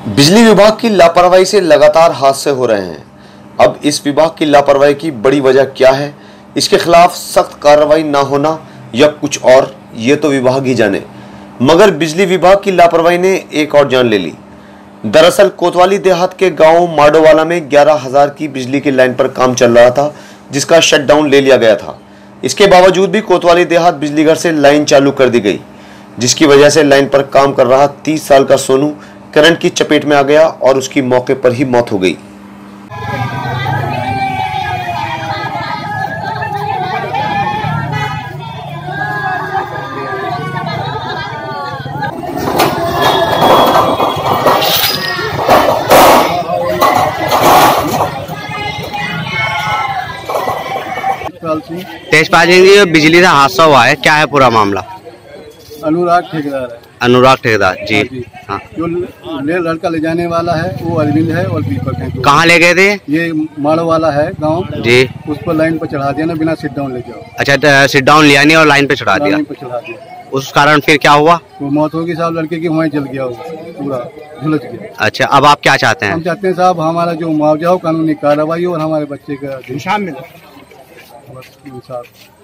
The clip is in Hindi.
बिजली विभाग की लापरवाही से लगातार हादसे हो रहे हैं। अब इस विभाग की लापरवाही की बड़ी वजह क्या है, इसके खिलाफ सख्त कार्रवाई ना होना या कुछ और, ये तो विभाग ही जाने। मगर बिजली विभाग की लापरवाही ने एक और जान ले ली। दरअसल कोतवाली देहात के गांव माडोवाला में 11,000 की बिजली की लाइन पर काम चल रहा था, जिसका शटडाउन ले लिया गया था। इसके बावजूद भी कोतवाली देहात बिजली घर से लाइन चालू कर दी गई, जिसकी वजह से लाइन पर काम कर रहा 30 साल का सोनू करंट की चपेट में आ गया और उसकी मौके पर ही मौत हो गई। तेजपाल जी, बिजली का हादसा हुआ है, क्या है पूरा मामला? अनुराग ठेकेदार है। अनुराग ठेकेदार जी। हाँ, जो लड़का ले जाने वाला है वो अरविंद है और दीपक है। कहाँ ले गए थे? ये माड़ो वाला है गांव जी। उस पर लाइन पर चढ़ा दिया ना, बिना सिट डाउन ले जाओ। अच्छा, सिट डाउन लिया नहीं और लाइन पे चढ़ा दिया। उस कारण फिर क्या हुआ? वो मौत होगी साहब, लड़के की वहीं जल गया, पूरा झुलस गया। अच्छा, अब आप क्या चाहते हैं? हम चाहते हैं साहब हमारा जो मुआवजा हो, कानूनी कार्रवाई हो और हमारे बच्चे का इंसाफ मिले।